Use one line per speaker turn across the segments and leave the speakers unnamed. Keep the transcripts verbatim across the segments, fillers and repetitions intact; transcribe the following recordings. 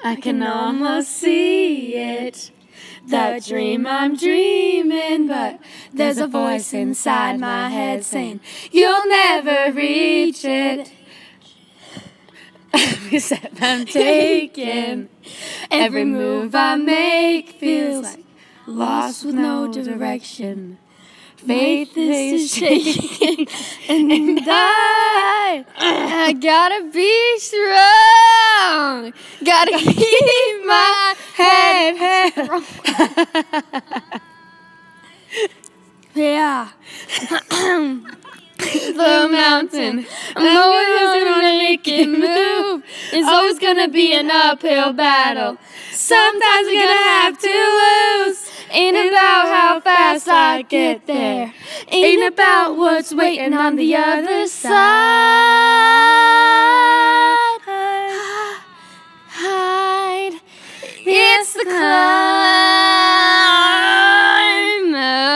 I can almost see it, the dream I'm dreaming, but there's a voice inside my head saying, you'll never reach it. Every step I'm taking, every move I make feels like lost with no direction. Faith is shaking, and I, I gotta be strong. Gotta keep my head strong. Yeah. The mountain, I'm always gonna make it move. It's always gonna be an uphill battle. Sometimes we're gonna have to lose. Ain't about how fast I get there. Ain't about what's waiting on the other side. Hide. It's the climb.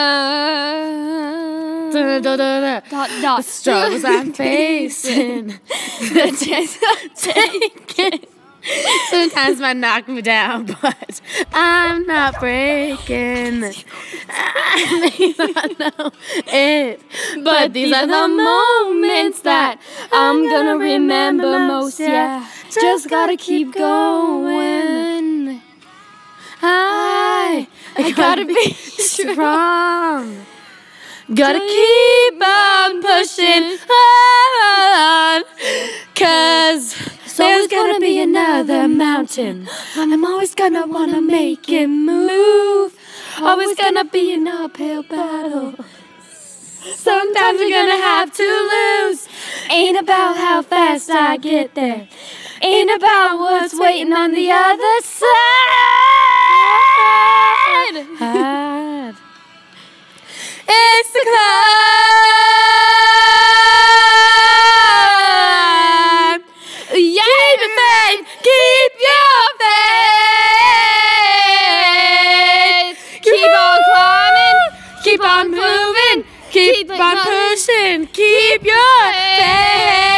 Da, da, da, da. Dot, dot. The struggles I'm facing, the chance I'm taking. Sometimes might knock me down, but I'm not breaking. I may not know it, but these are the moments that I'm gonna remember most. Yeah, just gotta keep going. I, I gotta be strong. Gotta keep on pushing on, 'cause there's gonna be another mountain. I'm always gonna wanna make it move. Always gonna be an uphill battle. Sometimes you're gonna have to lose. Ain't about how fast I get there. Ain't about what's waiting on the other side. Hide. It's the climb. Yeah, keep your faith. Keep your faith. Keep on climbing. Keep on moving. Keep on pushing. Keep your faith.